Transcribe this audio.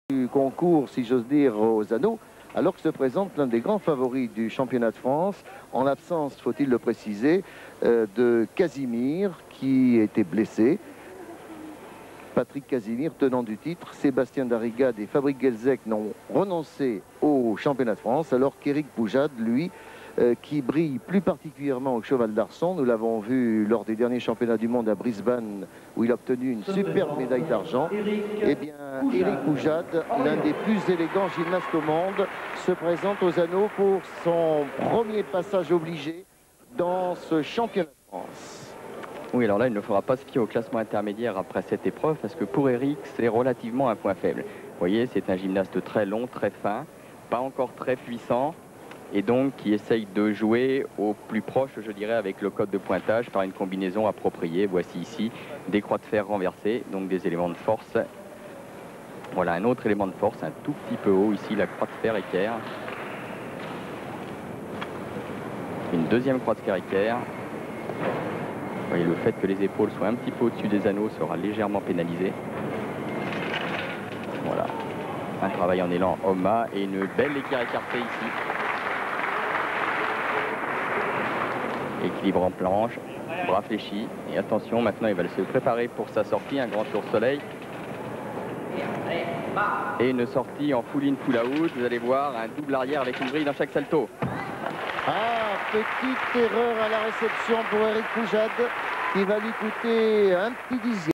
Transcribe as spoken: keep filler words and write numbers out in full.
du concours, si j'ose dire, aux anneaux, alors que se présente l'un des grands favoris du championnat de France, en l'absence, faut-il le préciser, euh, de Casimir, qui était blessé. Patrick Casimir, tenant du titre, Sébastien Darrigade et Fabrice Guelzec n'ont renoncé au championnat de France, alors qu'Éric Poujade, lui, euh, qui brille plus particulièrement au cheval d'Arçon, nous l'avons vu lors des derniers championnats du monde à Brisbane, où il a obtenu une superbe médaille d'argent. Eh bien, Éric Poujade, l'un des plus élégants gymnastes au monde, se présente aux anneaux pour son premier passage obligé dans ce championnat de France. Oui, alors là, il ne faudra pas se fier au classement intermédiaire après cette épreuve, parce que pour Éric, c'est relativement un point faible. Vous voyez, c'est un gymnaste très long, très fin, pas encore très puissant, et donc qui essaye de jouer au plus proche, je dirais, avec le code de pointage par une combinaison appropriée. Voici ici des croix de fer renversées, donc des éléments de force. Voilà un autre élément de force, un tout petit peu haut, ici la croix de fer équerre. Une deuxième croix de fer équerre. Vous voyez, le fait que les épaules soient un petit peu au-dessus des anneaux sera légèrement pénalisé. Voilà. Un travail en élan homme-mât et une belle équerre écartée ici. Équilibre en planche, bras fléchis. Et attention, maintenant il va se préparer pour sa sortie, un grand tour soleil. Et une sortie en full in, full out. Vous allez voir un double arrière avec une grille dans chaque salto. Ah, petite erreur à la réception pour Éric Poujade qui va lui coûter un petit dixième.